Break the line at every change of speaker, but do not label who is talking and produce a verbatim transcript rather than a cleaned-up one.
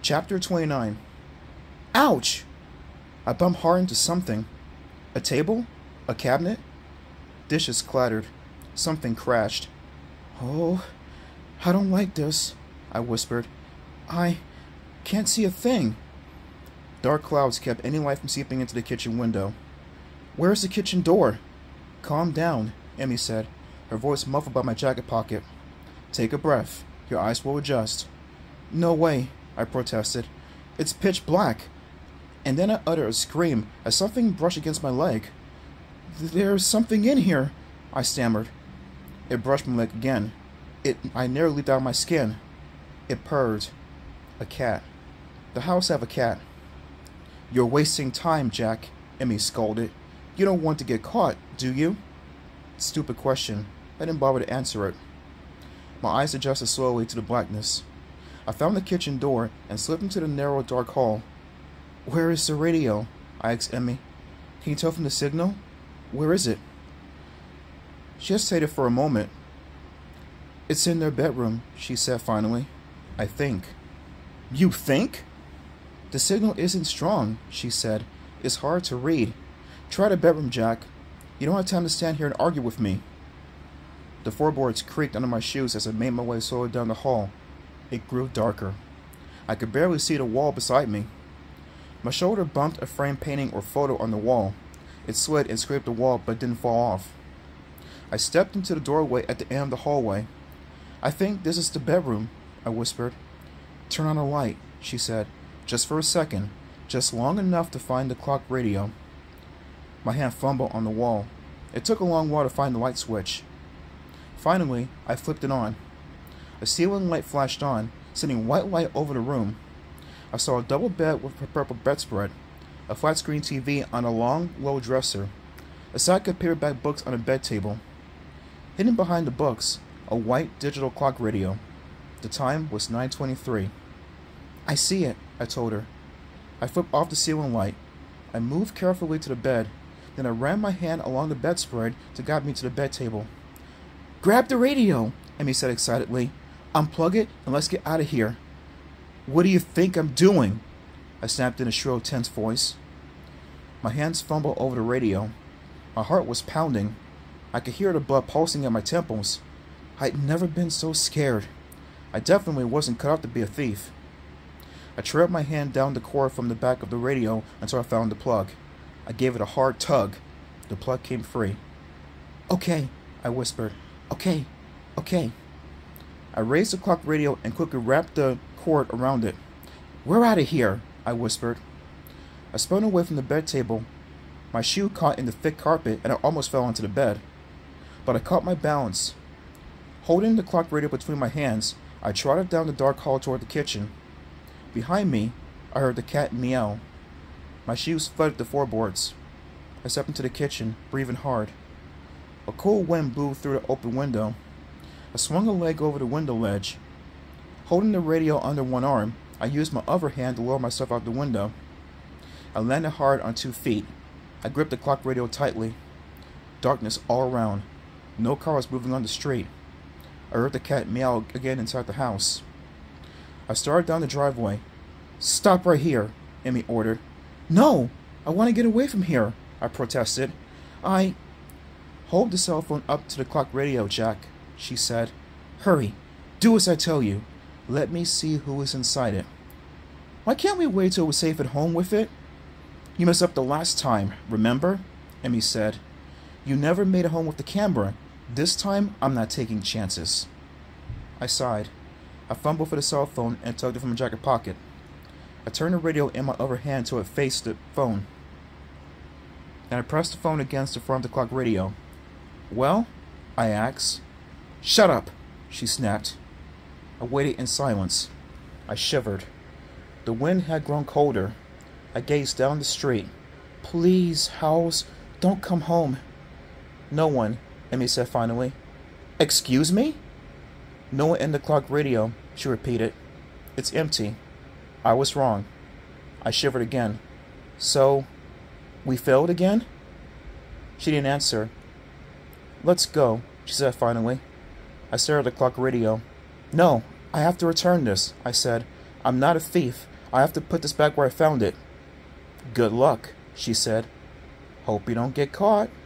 Chapter twenty-nine. Ouch! I bumped hard into something. A table? A cabinet? Dishes clattered. Something crashed. Oh, I don't like this, I whispered. I can't see a thing. Dark clouds kept any light from seeping into the kitchen window. Where's the kitchen door? Calm down, Emmy said, her voice muffled by my jacket pocket. Take a breath. Your eyes will adjust. No way, I protested. It's pitch black. And then I uttered a scream as something brushed against my leg. There's something in here, I stammered. It brushed my leg again. It, I nearly leaped out of my skin. It purred. A cat. The house have a cat. You're wasting time, Jack, Emmy scolded. You don't want to get caught, do you? Stupid question. I didn't bother to answer it. My eyes adjusted slowly to the blackness. I found the kitchen door and slipped into the narrow, dark hall. Where is the radio? I asked Emmy. Can you tell from the signal? Where is it? She hesitated for a moment. It's in their bedroom, she said finally. I think. You think? The signal isn't strong, she said. It's hard to read. Try the bedroom, Jack. You don't have time to stand here and argue with me. The floorboards creaked under my shoes as I made my way slowly down the hall. It grew darker. I could barely see the wall beside me. My shoulder bumped a framed painting or photo on the wall. It slid and scraped the wall but didn't fall off. I stepped into the doorway at the end of the hallway. I think this is the bedroom, I whispered. Turn on a light, she said. Just for a second. Just long enough to find the clock radio. My hand fumbled on the wall. It took a long while to find the light switch. Finally, I flipped it on. A ceiling light flashed on, sending white light over the room. I saw a double bed with a purple bedspread, a flat-screen T V on a long, low dresser, a stack of paperback books on a bed table. Hidden behind the books, a white digital clock radio. The time was nine twenty-three. I see it, I told her. I flipped off the ceiling light. I moved carefully to the bed, then I ran my hand along the bedspread to guide me to the bed table. Grab the radio, Emmy said excitedly. Unplug it and let's get out of here. What do you think I'm doing? I snapped in a shrill, tense voice. My hands fumbled over the radio. My heart was pounding. I could hear the blood pulsing at my temples. I'd never been so scared. I definitely wasn't cut out to be a thief. I trailed my hand down the cord from the back of the radio until I found the plug. I gave it a hard tug. The plug came free. Okay, I whispered. Okay, okay. I raised the clock radio and quickly wrapped the cord around it. We're out of here, I whispered. I spun away from the bed table. My shoe caught in the thick carpet and I almost fell onto the bed. But I caught my balance. Holding the clock radio between my hands, I trotted down the dark hall toward the kitchen. Behind me, I heard the cat meow. My shoes thudded the floorboards. I stepped into the kitchen, breathing hard. A cool wind blew through the open window. I swung a leg over the window ledge. Holding the radio under one arm, I used my other hand to lower myself out the window. I landed hard on two feet. I gripped the clock radio tightly. Darkness all around. No cars moving on the street. I heard the cat meow again inside the house. I started down the driveway. Stop right here, Emmy ordered. No! I want to get away from here, I protested. I... Hold the cell phone up to the clock radio, Jack, she said. Hurry. Do as I tell you. Let me see who is inside it. Why can't we wait till we're safe at home with it? You messed up the last time, remember? Emmy said. You never made it home with the camera. This time, I'm not taking chances. I sighed. I fumbled for the cell phone and tugged it from my jacket pocket. I turned the radio in my other hand till it faced the phone. Then I pressed the phone against the front of the clock radio. Well? I asked. Shut up, she snapped. I waited in silence. I shivered. The wind had grown colder. I gazed down the street. Please, Howells, don't come home. No one, Emmy said finally. Excuse me? No one in the clock radio, she repeated. It's empty. I was wrong. I shivered again. So, we failed again? She didn't answer. Let's go, she said finally. I stared at the clock radio. No, I have to return this, I said. I'm not a thief. I have to put this back where I found it. Good luck, she said. Hope you don't get caught.